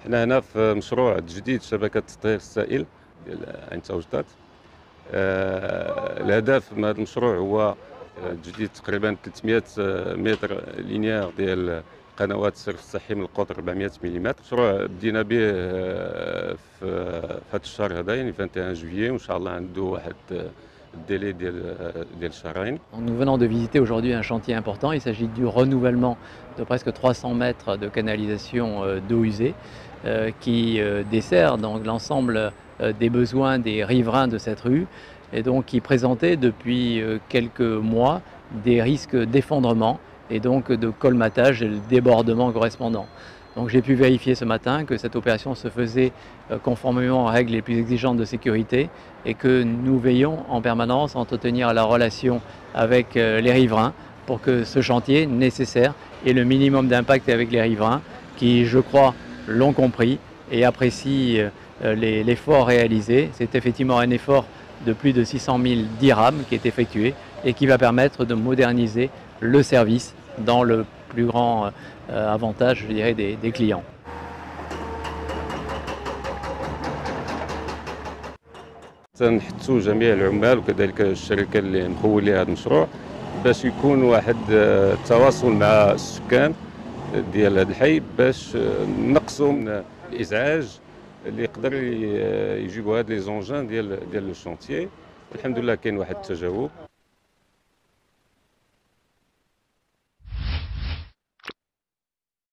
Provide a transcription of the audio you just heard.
حنا هنا في مشروع تجديد شبكة التطهير السائل ديال عين توجدات. الهدف من هذا المشروع هو تجديد تقريبا 300 متر لينيير ديال قنوات الصرف الصحي من القطر 400 ملم. مشروع بدينا به في هذا الشهر هذا، يعني 21 جويي، وان شاء الله عنده واحد الدélai ديال شهرين. Nous venons de visiter aujourd'hui un chantier important. Il s'agit du renouvellement de presque 300 mètres de canalisation d'eau usée qui dessert donc l'ensemble des besoins des riverains de cette rue et donc qui présentait depuis quelques mois des risques d'effondrement et donc de colmatage et de débordement correspondant. Donc j'ai pu vérifier ce matin que cette opération se faisait conformément aux règles les plus exigeantes de sécurité et que nous veillons en permanence à entretenir la relation avec les riverains pour que ce chantier nécessaire ait le minimum d'impact avec les riverains qui, je crois, l'ont compris et apprécient l'effort réalisé. C'est effectivement un effort de plus de 600 000 dirhams qui est effectué et qui va permettre de moderniser le service dans le plus grand avantage, je dirais, des clients. تنحثوا جميع العمال وكذلك الشركة اللي مخولة هذا المشروع باش يكون واحد التواصل مع السكان ديال هذا الحي باش نقصوا من الإزعاج اللي يقدر يجيبوا هاد لي زونجان ديال لو شونتيي. الحمد لله كاين واحد التجاوب.